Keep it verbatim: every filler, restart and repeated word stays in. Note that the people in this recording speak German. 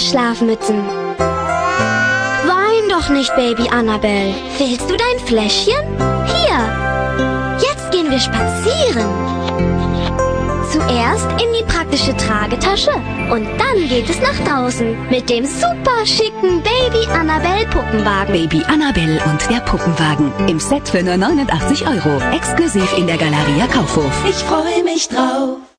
Schlafmützen. Wein doch nicht, Baby Annabelle. Willst du dein Fläschchen? Hier. Jetzt gehen wir spazieren. Zuerst in die praktische Tragetasche und dann geht es nach draußen mit dem super schicken Baby Annabelle Puppenwagen. Baby Annabelle und der Puppenwagen im Set für nur neunundachtzig Euro. Exklusiv in der Galeria Kaufhof. Ich freue mich drauf.